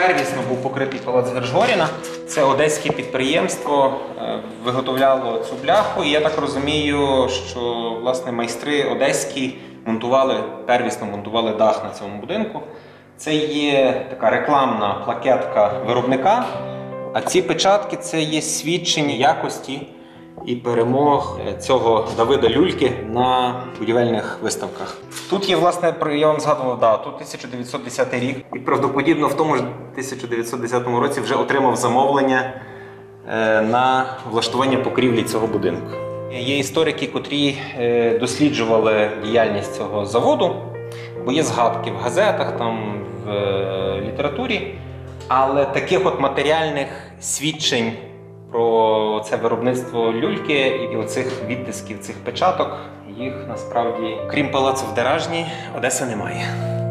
первісно був покритий палац Гержгоріна. Це одеське підприємство виготовляло цю бляху. І я так розумію, що власне майстри одеські первісно монтували дах на цьому будинку. Це є така рекламна плакетка виробника, а ці печатки – це є свідчення якості і перемог цього Давида Люльки на будівельних виставках. Тут є, власне, я вам згадував дату, 1910 рік. І правдоподібно в тому ж 1910 році вже отримав замовлення на влаштування покрівлі цього будинку. Є історики, котрі досліджували діяльність цього заводу, бо є згадки в газетах, там, в літературі, але таких от матеріальних свідчень про це виробництво люльки і оцих відтисків, цих печаток, їх насправді, крім палацу в Деражні, Одеса не має.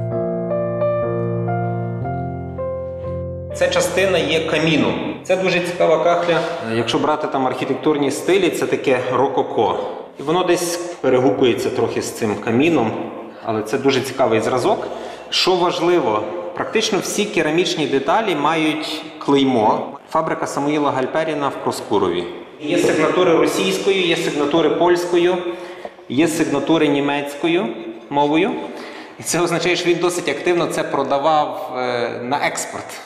Ця частина є каміну. Це дуже цікава кахля. Якщо брати там архітектурні стилі, це таке рококо. І воно десь перегукується трохи з цим каміном, але це дуже цікавий зразок. Що важливо, практично всі керамічні деталі мають клеймо. Фабрика Самуїла Гальперіна в Проскурові. Є сигнатури російською, є сигнатури польською, є сигнатури німецькою мовою. І це означає, що він досить активно це продавав на експорт.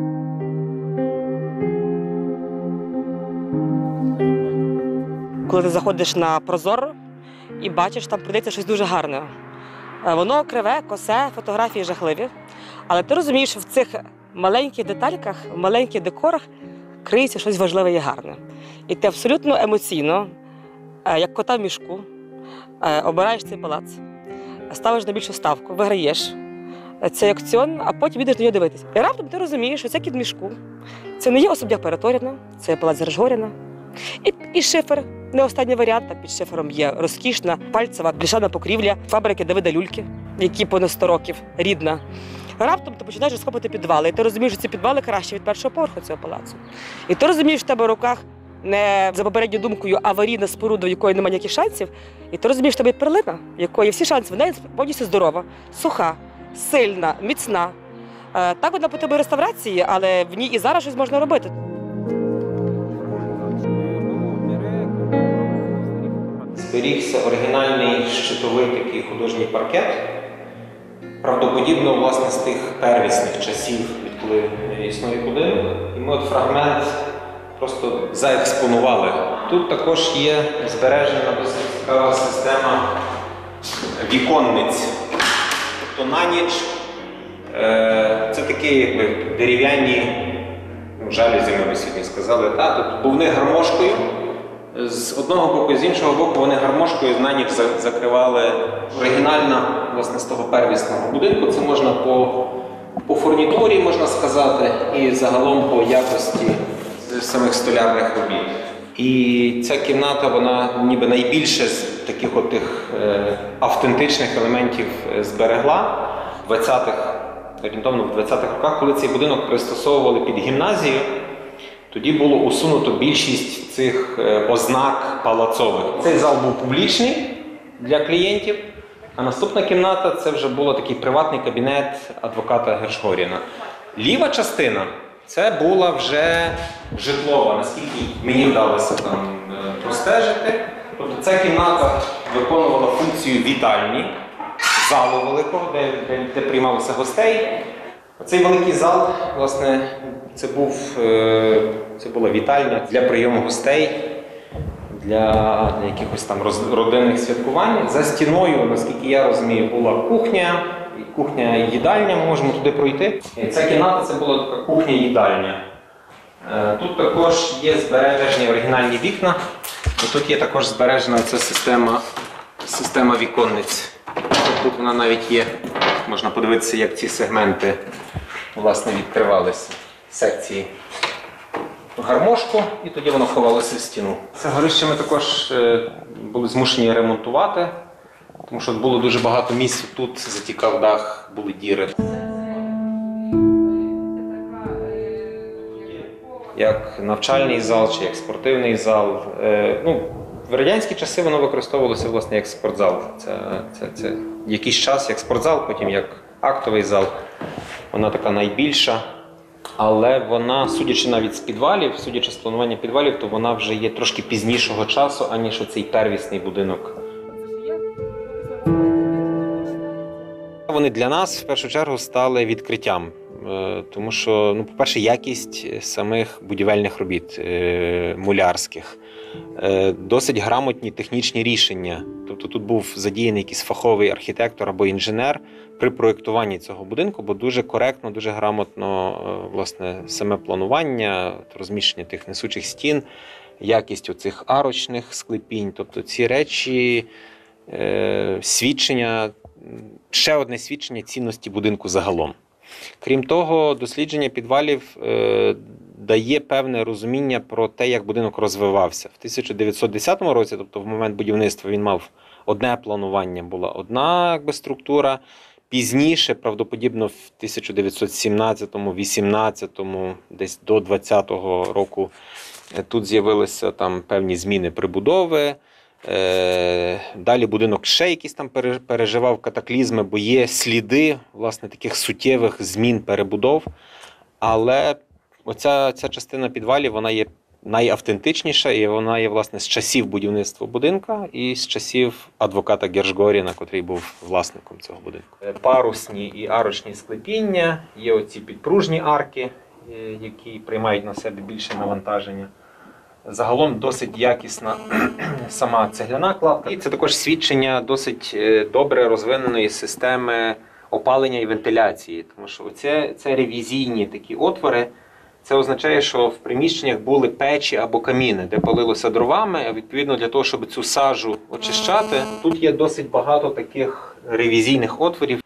Коли ти заходиш на Прозоро і бачиш, там продається щось дуже гарне. Воно криве, косе, фотографії жахливі. Але ти розумієш, що в цих маленьких детальках, в маленьких декорах криється щось важливе і гарне. І ти абсолютно емоційно, як кота в мішку, обираєш цей палац, ставиш на більшу ставку, виграєш цей аукціон, а потім йдеш на нього дивитися. І раптом ти розумієш, що це кіт в мішку. Це не є особняк Переторіна, це палац Гержгоріна. І шифер. Не останній варіант, так під шифером є розкішна пальцева бляшана покрівля фабрики Давида Люльки, які понад 100 років, рідна. Раптом ти починаєш розкопати підвали, і ти розумієш, що ці підвали краще від першого поверху цього палацу. І ти розумієш, що в тебе в руках не за попередньою думкою аварійна споруда, в якої немає ніяких шансів, і ти розумієш, що в тебе є перлина, в якої всі шанси, вона повністю здорова, суха, сильна, міцна. Так вона потребує реставрації, але в ній і зараз щось можна робити. Зберігся оригінальний щитовий такий художній паркет. Правдоподібно, власне, з тих первісних часів, відколи існує будинок. І ми от фрагмент просто заекспонували. Тут також є збережена досить цікава система віконниць. Тобто на ніч це такі якби дерев'яні, жалюзі, ми сьогодні сказали, тут був не гармошкою. З одного боку, з іншого боку, вони гармошкою на ніч закривали. Оригінальна, власне, з того первісного будинку. Це можна по фурнітурі, можна сказати, і загалом по якості самих столярних робіт. І ця кімната, вона ніби найбільше з таких автентичних елементів зберегла в 20-х, орієнтовно в 20-х роках, коли цей будинок пристосовували під гімназію. Тоді було усунуто більшість цих ознак палацових. Цей зал був публічний для клієнтів, а наступна кімната – це вже був такий приватний кабінет адвоката Гержгоріна. Ліва частина – це була вже житлова, наскільки мені вдалося там простежити. Тобто ця кімната виконувала функцію вітальні, залу великого, де приймалися гостей. Цей великий зал, власне, це була вітальня для прийому гостей, для якихось там родинних святкувань. За стіною, наскільки я розумію, була кухня і їдальня, ми можемо туди пройти. Ця кімната – це була така кухня-їдальня. Тут також є збережені оригінальні вікна, і тут є також збережена ця система віконниць. Тут вона навіть є, можна подивитися, як ці сегменти, власне, відкривалися, секції. Гармошку, і тоді воно ховалося в стіну. Це горище ми також були змушені ремонтувати, тому що було дуже багато місць, тут затікав дах, були діри. Як навчальний зал чи як спортивний зал. В радянські часи воно використовувалося, власне, як спортзал. Це якийсь час як спортзал, потім як актовий зал. Вона така найбільша. Але вона, судячи навіть з підвалів, судячи з планування підвалів, то вона вже є трошки пізнішого часу, аніж оцей первісний будинок. Вони для нас в першу чергу стали відкриттям, тому що, ну, по-перше, якість самих будівельних робіт мулярських, досить грамотні технічні рішення. Тобто тут був задіяний якийсь фаховий архітектор або інженер при проєктуванні цього будинку, бо дуже коректно, дуже грамотно, власне, саме планування, розміщення тих несучих стін, якість оцих арочних склепінь. Тобто ці речі, свідчення, ще одне свідчення цінності будинку загалом. Крім того, дослідження підвалів дає певне розуміння про те, як будинок розвивався. В 1910 році, тобто в момент будівництва, він мав одне планування, була одна структура. Пізніше, правдоподібно, в 1917-18, десь до 20-го року, тут з'явилися там певні зміни прибудови. Далі будинок ще якісь там переживав катаклізми, бо є сліди, власне, таких суттєвих змін перебудов. Але ця частина підвалів, вона є найавтентичніша, і вона є, власне, з часів будівництва будинка і з часів адвоката Гержгоріна, котрий був власником цього будинку. Парусні і арочні склепіння, є оці підпружні арки, які приймають на себе більше навантаження. Загалом досить якісна сама цегляна кладка. І це також свідчення досить добре розвиненої системи опалення і вентиляції. Тому що це ревізійні такі отвори. Це означає, що в приміщеннях були печі або каміни, де палилося дровами. А відповідно, для того, щоб цю сажу очищати, тут є досить багато таких ревізійних отворів.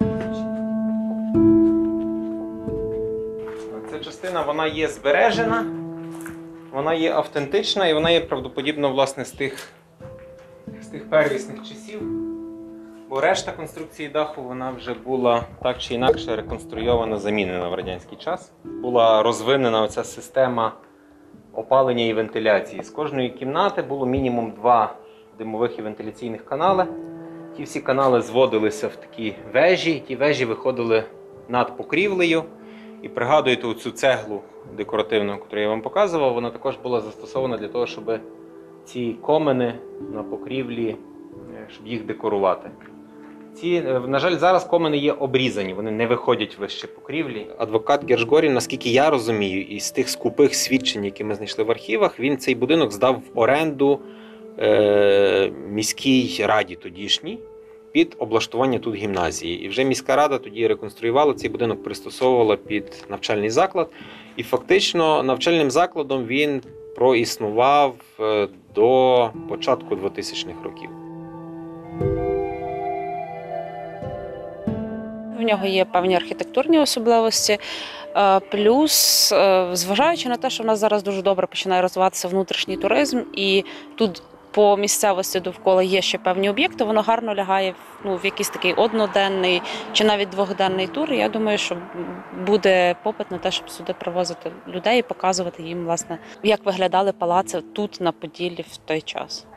Ця частина, вона є збережена. Вона є автентична і вона є правдоподібно, власне, з тих первісних часів. Бо решта конструкції даху, вона вже була так чи інакше реконструйована, замінена в радянський час. Була розвинена оця система опалення і вентиляції. З кожної кімнати було мінімум 2 димових і вентиляційних канали. Ті всі канали зводилися в такі вежі, і ті вежі виходили над покрівлею. І пригадуєте оцю цеглу декоративну, яку я вам показував, вона також була застосована для того, щоб ці комини на покрівлі, щоб їх декорувати. На жаль, зараз комини є обрізані, вони не виходять вище покрівлі. Адвокат Гержгорін, наскільки я розумію, із тих скупих свідчень, які ми знайшли в архівах, він цей будинок здав в оренду міській раді тодішній під облаштування тут гімназії. І вже міська рада тоді реконструювала цей будинок, пристосовувала під навчальний заклад. І фактично навчальним закладом він проіснував до початку 2000-х років. В нього є певні архітектурні особливості, плюс, зважаючи на те, що в нас зараз дуже добре починає розвиватися внутрішній туризм, і тут по місцевості довкола є ще певні об'єкти, воно гарно лягає в якийсь такий одноденний чи навіть двохденний тур. Я думаю, що буде попит на те, щоб сюди привозити людей і показувати їм, власне, як виглядали палаци тут на Поділлі в той час.